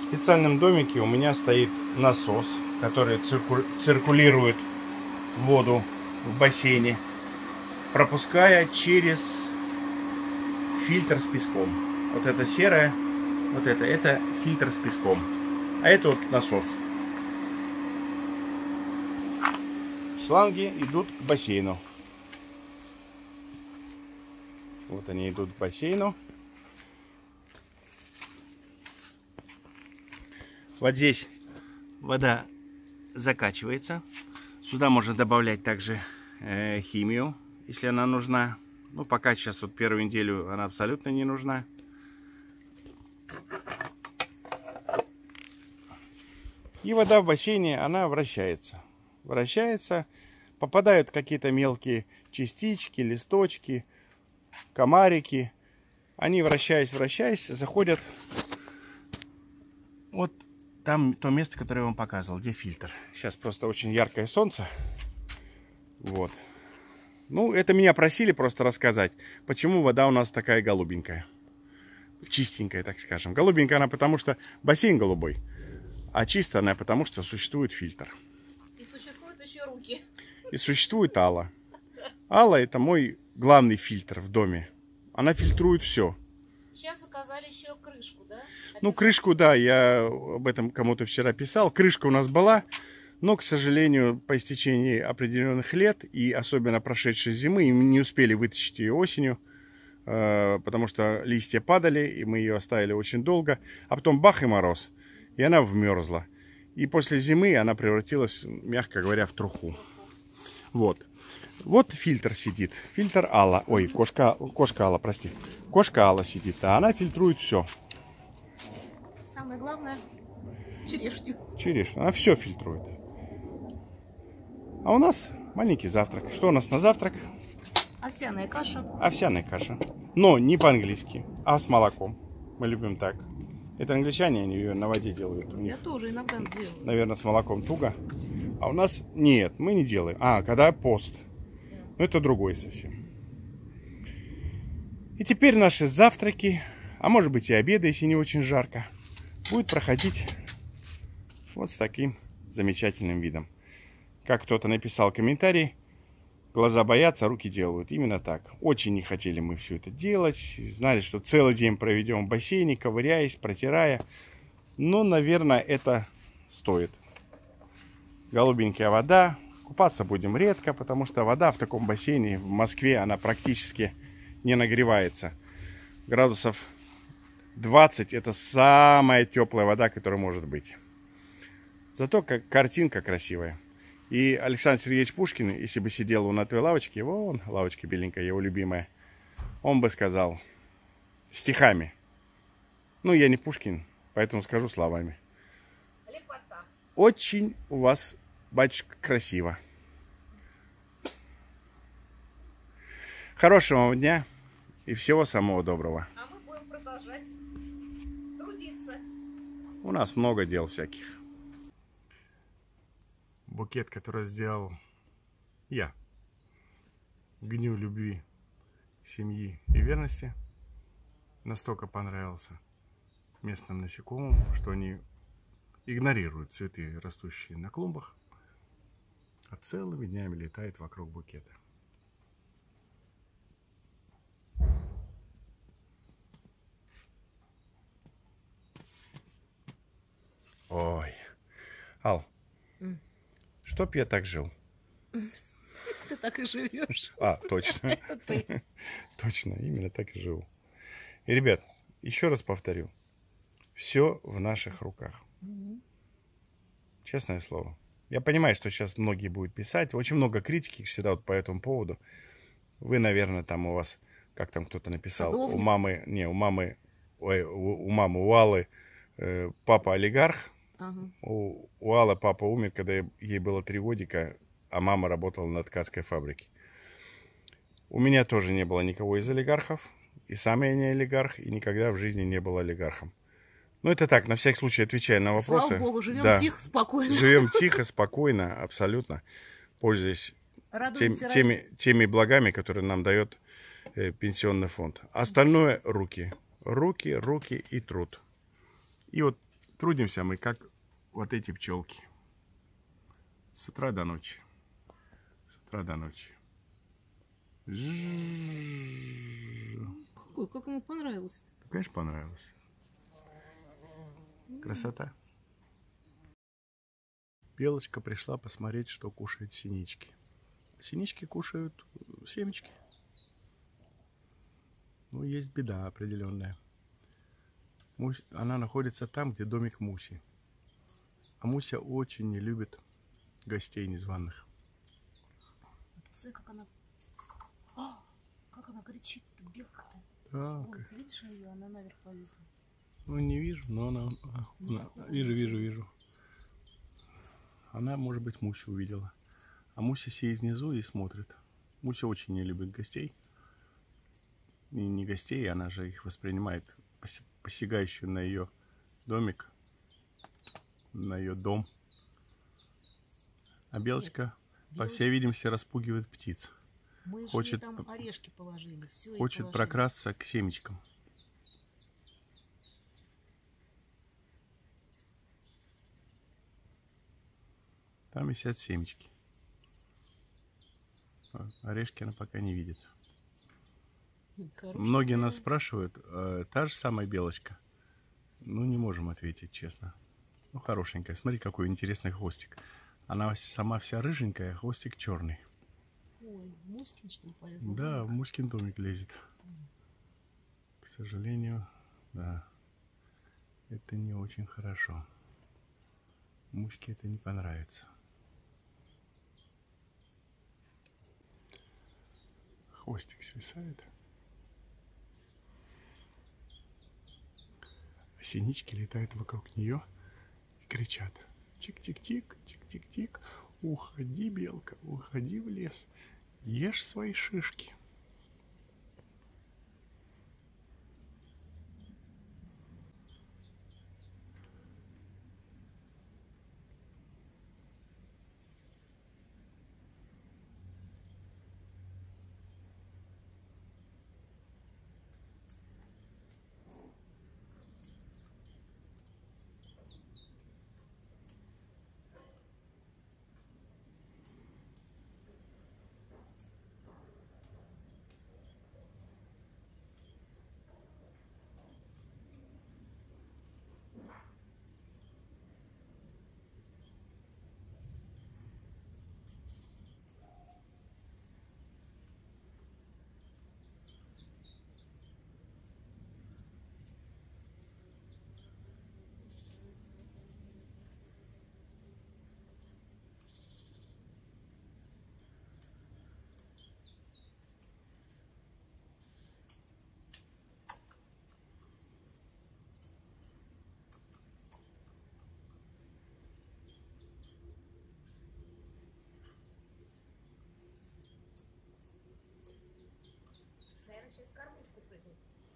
специальном домике у меня стоит насос, который циркулирует воду в бассейне, пропуская через фильтр с песком. Вот это серое, вот это фильтр с песком. А это вот насос. Шланги идут к бассейну. Вот они идут к бассейну. Вот здесь вода закачивается. Сюда можно добавлять также химию, если она нужна. Ну, пока сейчас вот первую неделю она абсолютно не нужна. И вода в бассейне, она вращается. Вращается, попадают какие-то мелкие частички, листочки, комарики. Они, вращаясь, заходят вот там то место, которое я вам показывал, где фильтр. Сейчас просто очень яркое солнце. Вот. Ну, это меня просили просто рассказать, почему вода у нас такая голубенькая. Чистенькая, так скажем. Голубенькая она потому, что бассейн голубой. А чистая она потому, что существует фильтр. И существуют еще руки. И существует Алла. Алла — это мой главный фильтр в доме. Она фильтрует все. Сейчас заказали еще крышку, да? Ну, крышку, да, я об этом кому-то вчера писал. Крышка у нас была, но, к сожалению, по истечении определенных лет, и особенно прошедшей зимы, мы не успели вытащить ее осенью, потому что листья падали, и мы ее оставили очень долго. А потом бах и мороз, и она вмерзла. И после зимы она превратилась, мягко говоря, в труху. Вот. Вот фильтр сидит. Фильтр Алла. Ой, кошка Алла, прости. Кошка Алла сидит, а она фильтрует все. Самое главное — черешню. Черешню. Она все фильтрует. А у нас маленький завтрак. Что у нас на завтрак? Овсяная каша. Овсяная каша. Но не по-английски, а с молоком. Мы любим так. Это англичане, они ее на воде делают. У них, Я тоже иногда делаю. наверное, с молоком туго. А у нас нет, мы не делаем. А, когда пост. Но это другой совсем. И теперь наши завтраки, а может быть и обеды, если не очень жарко, будет проходить вот с таким замечательным видом. Как кто-то написал комментарий, глаза боятся, руки делают. Именно так. Очень не хотели мы все это делать. Знали, что целый день проведем в бассейне, ковыряясь, протирая. Но, наверное, это стоит. Голубенькая вода. Купаться будем редко, потому что вода в таком бассейне в Москве, она практически не нагревается. Градусов 20 это самая теплая вода, которая может быть. Зато как картинка красивая. И Александр Сергеевич Пушкин, если бы сидел он на той лавочке, вон лавочка беленькая, его любимая, он бы сказал стихами. Ну, я не Пушкин, поэтому скажу словами. Лепота. Очень у вас, батюшка, красиво. Хорошего вам дня и всего самого доброго. А мы будем продолжать трудиться. У нас много дел всяких. Букет, который сделал я. К Дню любви, семьи и верности, настолько понравился местным насекомым, что они игнорируют цветы, растущие на клумбах, а целыми днями летает вокруг букета. Ой, Ал, чтоб я так жил. Ты так и живешь. А, точно. Это ты. Точно, именно так и живу. И, ребят, еще раз повторю. Все в наших руках. Честное слово. Я понимаю, что сейчас многие будут писать. Очень много критики всегда вот по этому поводу. Вы, наверное, там у вас, как там кто-то написал, Садовник. у Аллы папа олигарх. Ага. У Аллы папа умер, когда ей было 3 годика, а мама работала на ткацкой фабрике. У меня тоже не было никого из олигархов. И сам я не олигарх, и никогда в жизни не был олигархом. Ну, это так, на всякий случай отвечая на вопросы. Слава Богу, живем Да. тихо, спокойно. Живем тихо, спокойно, абсолютно. Пользуясь теми благами, которые нам дает пенсионный фонд. Остальное руки. Руки и труд. И вот Трудимся мы, как вот эти пчелки. С утра до ночи. С утра до ночи. Какой? Как ему понравилось-то? Конечно, понравилось. Красота. Белочка пришла посмотреть, что кушают синички. Синички кушают семечки. Ну, есть беда определенная. Она находится там, где домик Муси. А Муся очень не любит гостей незваных. Посмотри, как она... как она кричит-то, белка-то. Да, Вон, ты видишь ее? Она наверх повисла. ну, не вижу, но она... Вижу. Она, может быть, Мусю увидела. А Муся сидит внизу и смотрит. Муся очень не любит гостей. И не гостей, она же их воспринимает, посягающую на ее домик, на ее дом. А белочка, по всей видимости, распугивает птиц. Мы же Хочет, ей там орешки положили. Все хочет прокрасться к семечкам. Там висят семечки. Орешки она пока не видит. Многие нас спрашивают, та же самая белочка? Ну, не можем ответить, честно. Ну, хорошенькая. Смотри, какой интересный хвостик. Она сама вся рыженькая, а хвостик черный. Ой, Муськин, что ли, полезла? Да, в Муськин домик лезет. К сожалению, да. Это не очень хорошо. Муське это не понравится. Хвостик свисает. А синички летают вокруг нее и кричат: тик-тик-тик, тик-тик-тик, уходи, белка, уходи в лес, ешь свои шишки. Наверное, сейчас кормушку прыгнет.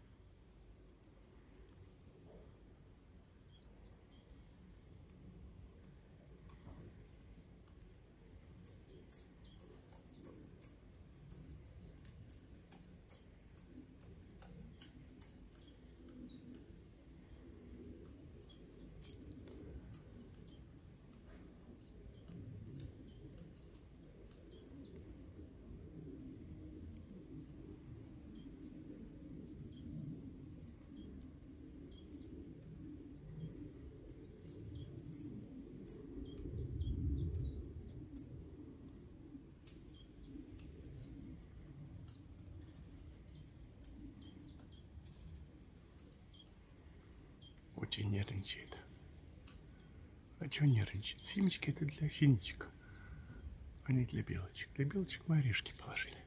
Очень нервничает. А что нервничает? Семечки это для синичек, а не для белочек. Для белочек мы орешки положили.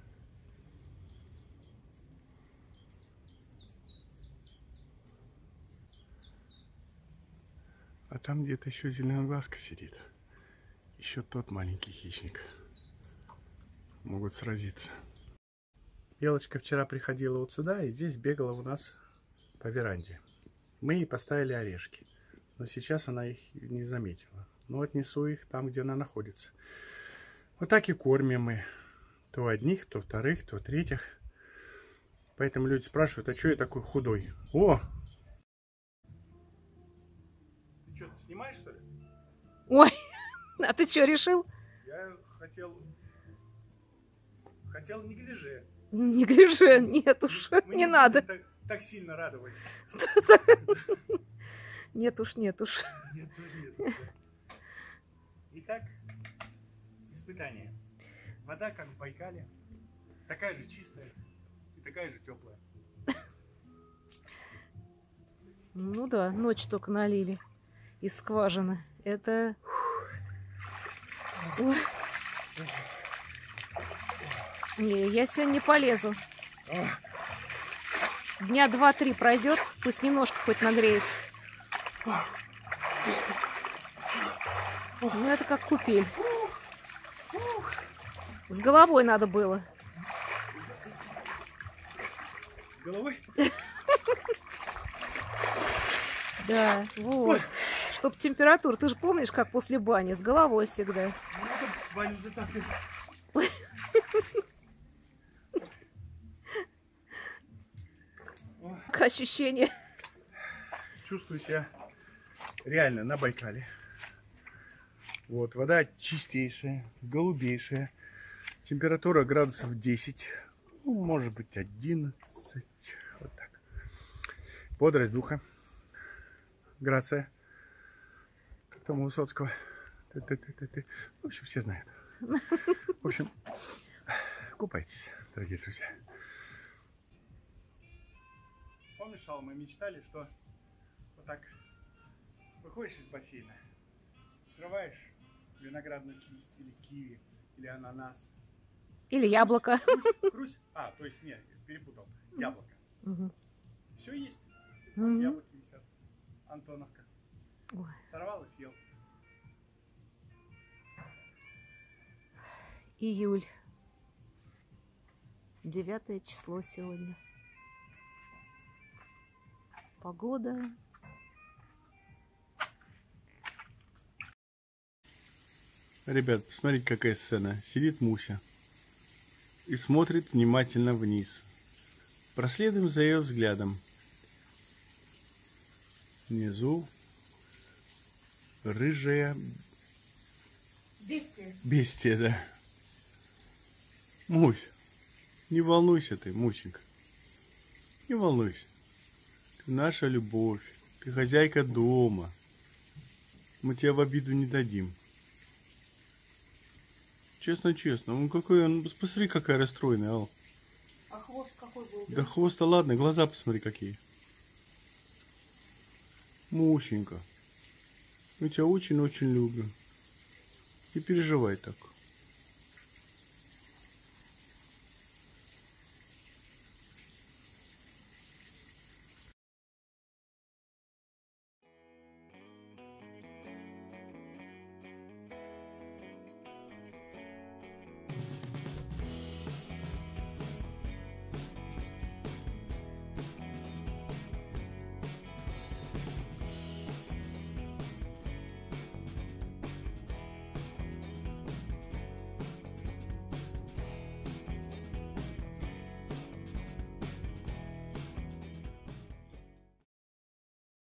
А там где-то еще зеленоглазка сидит. Еще тот маленький хищник. Могут сразиться. Белочка вчера приходила вот сюда и здесь бегала у нас по веранде. Мы ей поставили орешки, но сейчас она их не заметила. Но отнесу их там, где она находится. Вот так и кормим мы. То одних, то вторых, то третьих. Поэтому люди спрашивают, а что я такой худой? О! Снимаешь, что ли? Ой, а ты что, решил? Я хотел неглиже. Не гляжи, нет уж, Мы не будем надо. так сильно радовать. Нет уж, нет уж. Нет, нет. Итак, испытание. Вода, как в Байкале, такая же чистая и такая же теплая. Ну да, ночь только налили из скважины. Это... Ой. Не, я сегодня не полезу. Дня 2-3 пройдет, пусть немножко хоть нагреется. Ну это как купель. С головой надо было. Головой? Да, вот. Чтоб температура, ты же помнишь, как после бани, с головой всегда. Надо баню затапливать. Ощущение. Чувствую себя реально на Байкале. Вот, вода чистейшая, голубейшая. Температура градусов 10, ну, может быть 11. Вот так. Бодрость духа. Грация. Как там у Высоцкого. В общем, все знают. В общем, купайтесь, дорогие друзья. Помнишь, Алла, мы мечтали, что вот так выходишь из бассейна, срываешь виноградную кисть или киви, или ананас. Или яблоко. Хрусь. А, то есть, нет, перепутал. Яблоко. Угу. Все есть. Угу. Яблоки висят. Антоновка. Ой. Сорвал и съел. Июль. 9 число сегодня. Погода. Ребят, посмотрите, какая сцена. Сидит Муся и смотрит внимательно вниз. Проследуем за ее взглядом. Внизу рыжая бестия, да. Мусь, не волнуйся ты, Мусенька. Не волнуйся. Ты наша любовь. Ты хозяйка дома. Мы тебя в обиду не дадим. Честно. Ну какой он. Посмотри, какая расстроенная, Ал. А хвост какой был? Да хвост-то ладно, глаза посмотри какие. Мусенька. Мы тебя очень-очень любим. Не переживай так.